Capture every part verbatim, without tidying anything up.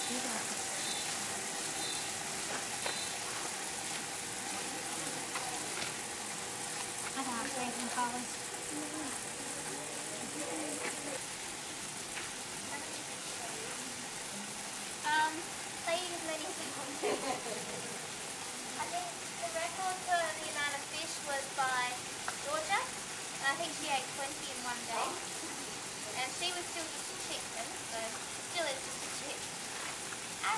I don't have drinking collars. Um, say as many as you want to. I think the record for the amount of fish was by Georgia. And I think she ate twenty in one day. And she was still just a chick then, so still is just a chick.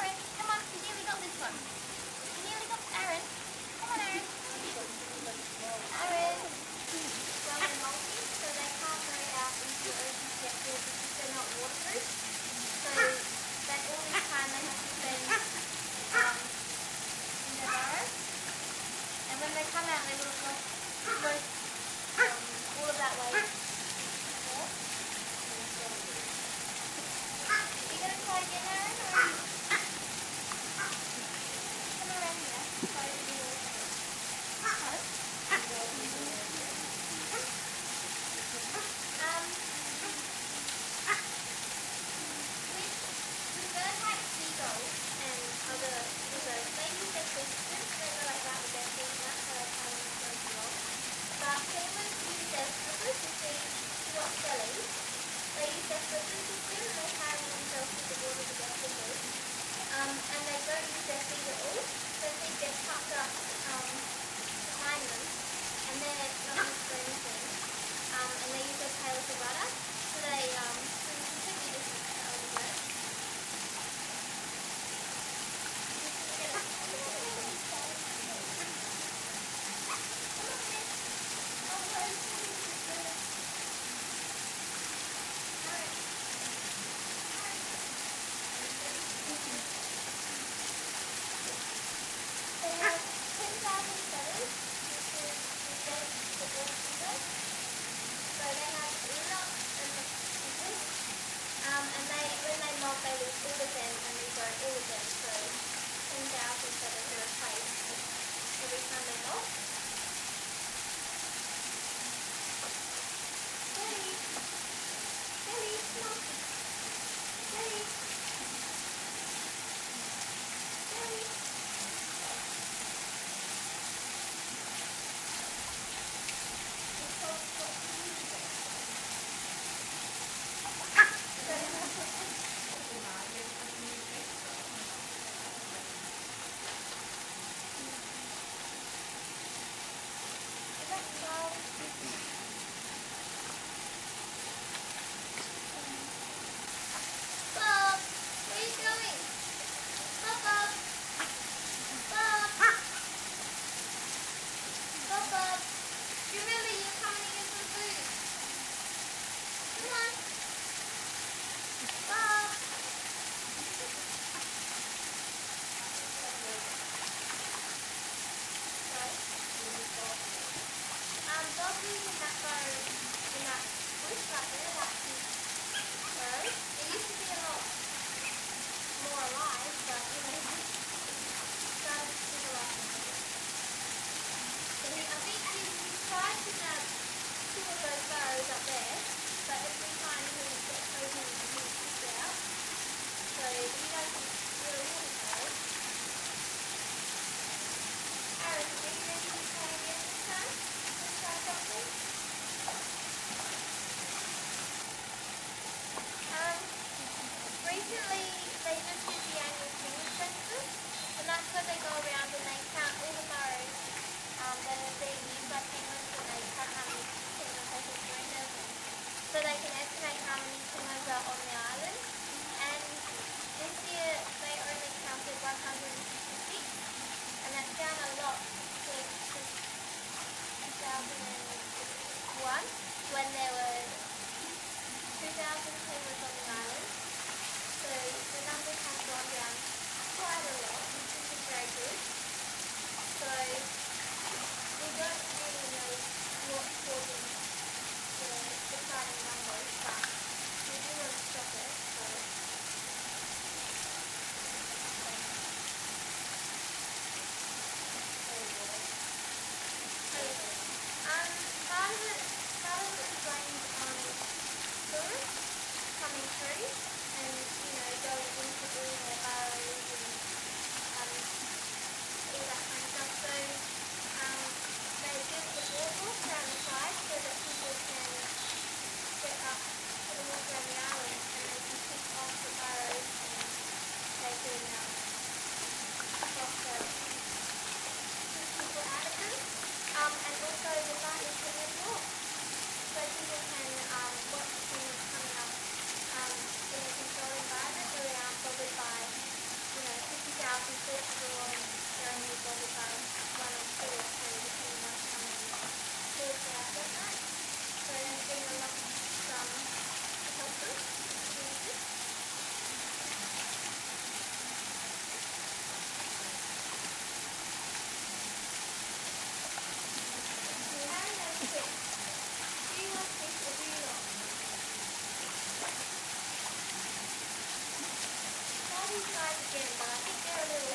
size again, but I think they're a little...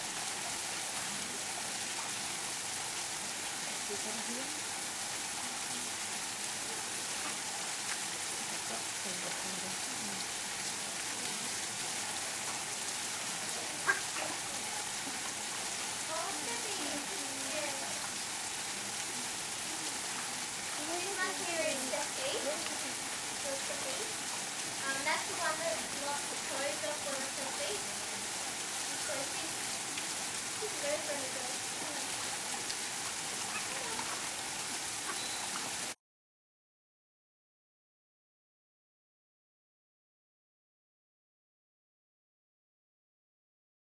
Here is step eight. So step eight. Um, that's the one that's not closed off on step eight. So I think this is very, very good.